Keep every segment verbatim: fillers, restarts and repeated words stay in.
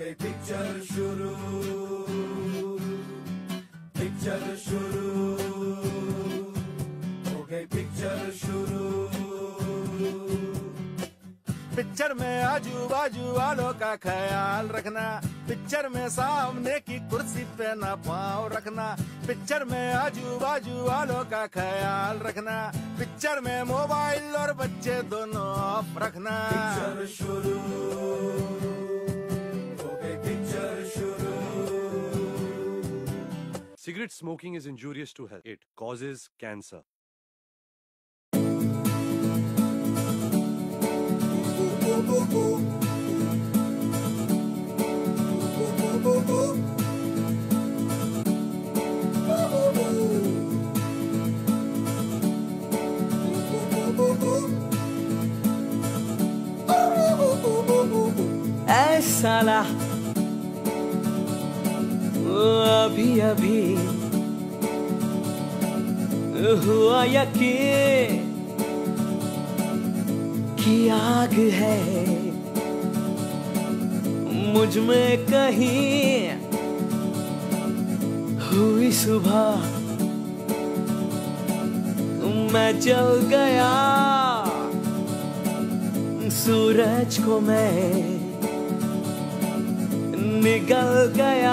गई पिक्चर शुरू, पिक्चर शुरू, हो गई पिक्चर शुरू। पिक्चर में आजू बाजू वालों का ख्याल रखना, पिक्चर में सामने की कुर्सी पे ना पाँव रखना, पिक्चर में आजू बाजू वालों का ख्याल रखना, पिक्चर में मोबाइल और बच्चे दोनों ऑफ रखना। पिक्चर शुरू, हो गई पिक्चर शुरू। Cigarette smoking is injurious to health. It causes cancer. ऐ साला अभी अभी हुआ यकीन कि आग है मुझ में कहीं, हुई सुबह मैं जल गया, सूरज को मैं निगल गया।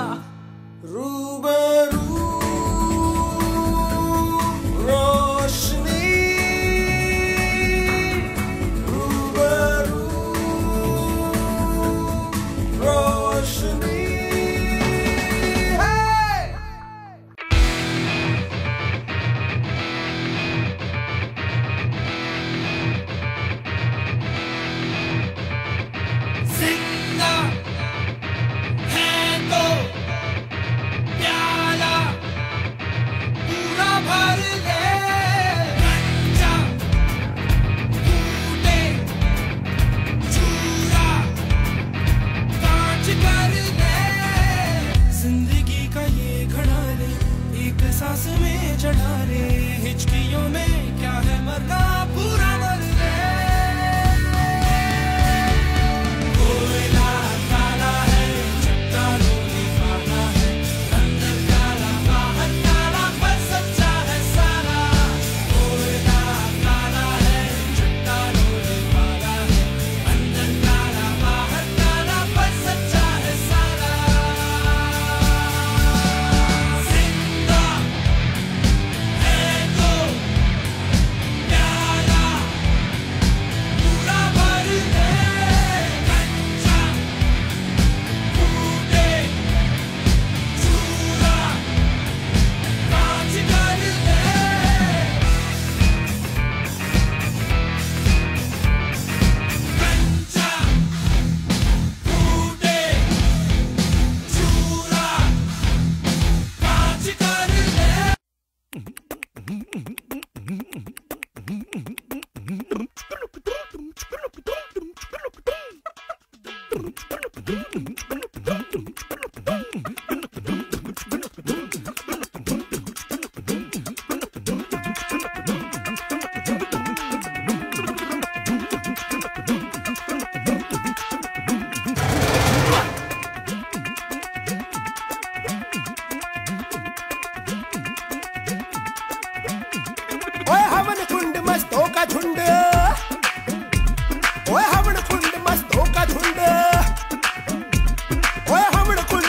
रूबरू रोशनी, रूबरू रोशनी है। जिंदा है तो प्याला पूरा भर ले, कच्चा टूटे चूरा कांच कर ले। जिंदगी का ये घड़ा ले, एक सांस में चढ़ा ले, हिचकियों में क्या है मरना पूरा मर ले। कोयला काला है, चट्टानों में काला है, अंदर काला बाहर काला पर सच्चा है सारा। कोयला काला है, चट्टानों में काला है, अंदर काला बाहर काला पर सच्चा है सारा। जिंदा है तो प्याला पूरा भर ले, कच्चा टूटे चूरा कांच कर ले। कच्चा टूटे चूरा कांच कर ले। ओए हवन कुंड मस्तों का झुंड, ओए हवन कुंड मस्तों का झुंड, ओए हवन कुंड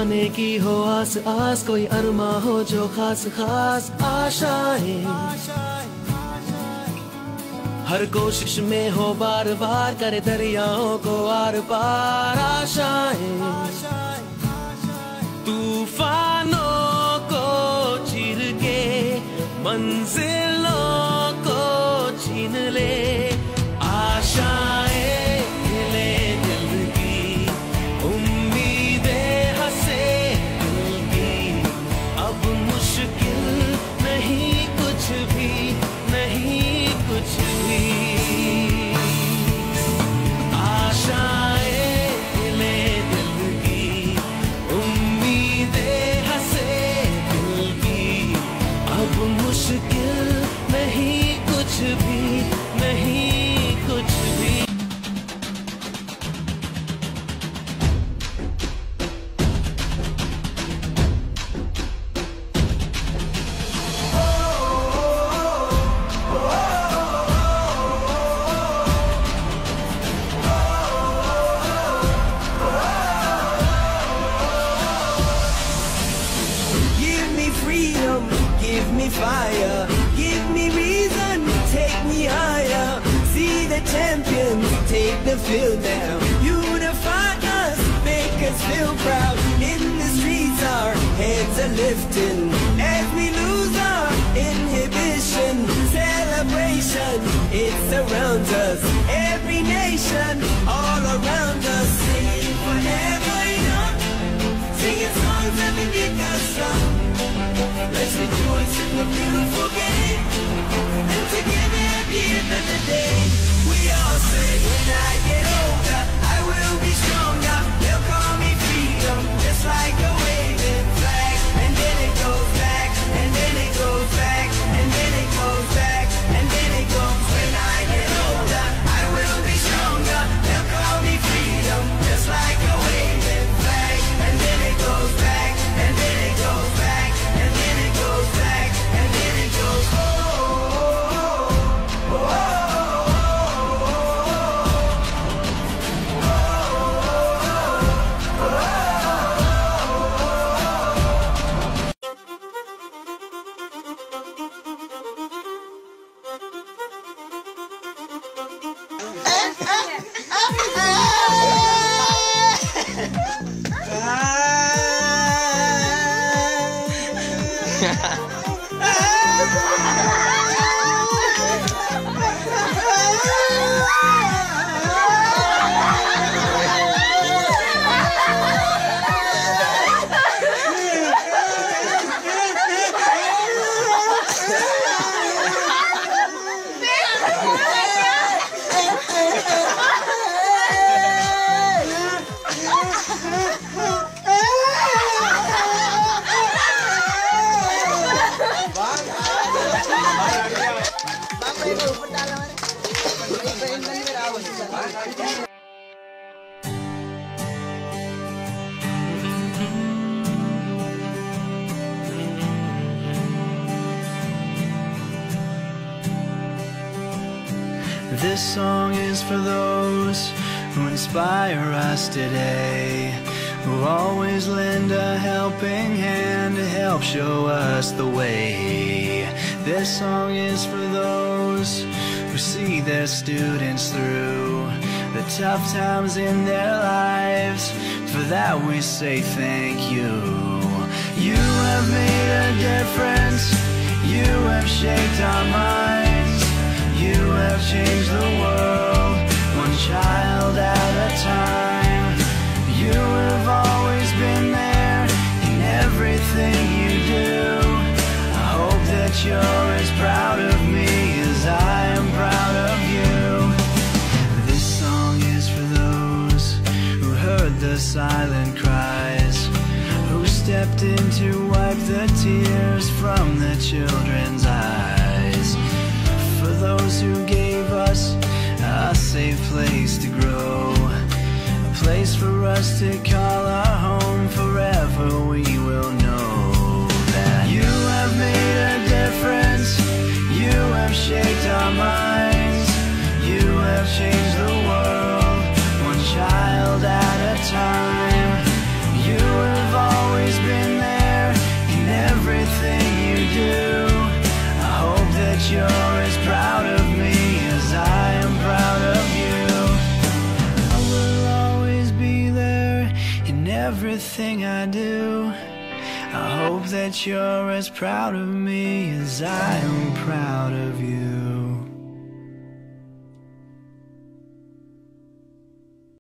पाने की हो आस आस, कोई अरमा हो जो खास खास आशाएं, हर कोशिश में हो बार बार करे दरियाओं को आर पार आशाएं, तूफानों को चीर के मंजिलों को छीन ले आशाएं, ले दिल की उम्मीदें हंसे दिल की, अब मुश्किल नहीं कुछ भी, नहीं कुछ भी, आशाएं ले दिल की उम्मीदें हंसे दिल की, अब मुश्किल नहीं कुछ भी, नहीं कुछ भी। Give me freedom, give me fire, give me reason, take me higher. See the champions take the field now. Unify us, make us feel proud. In the streets our heads are lifting as we lose our inhibition. Celebration, it surrounds us. Every nation, all around us. Singing forever young, singing songs that make us strong. Let's rejoice in the beautiful game, and together at the end of the day, we all say, when I get older, I will be stronger. They'll call me freedom, just like a waving flag. And then it goes back, and then it goes back, and then it goes back, and then it goes. When I get older, I will be stronger. They'll call me freedom, just like a waving flag. And then it goes back, and then it goes back, and then it goes back, and then it goes. Oh, oh, oh, oh, This song is for those who inspire us today, who always lend a helping hand to help show us the way. This song is for those who see their students through the tough times in their lives. For that we say thank you. You have made a difference, you have shaped our minds, you have changed the world, one child at a time. You have always been there in everything you do. I hope that you're as proud of me as I am proud of you. This song is for those who heard the silent cries, who stepped in to wipe the tears from the children's eyes. For those who gave us a safe place to grow, a place for us to call our home. Forever we will know that you have made a difference, you have shaped our minds, you have changed the world, one child at a time. You have always everything I do. I hope that you're as proud of me as I am proud of you.